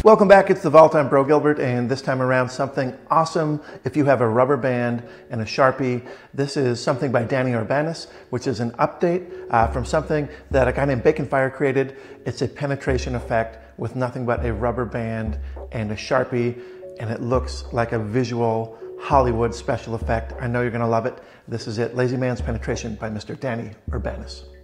Welcome back, it's the Vault. I'm Bro Gilbert, and this time around something awesome if you have a rubber band and a Sharpie. This is something by Danny Urbanus, which is an update from something that a guy named Bacon Fire created. It's a penetration effect with nothing but a rubber band and a Sharpie, and it looks like a visual Hollywood special effect. I know you're gonna love it. This is it, Lazy Man's Penetration by Mr. Danny Urbanus.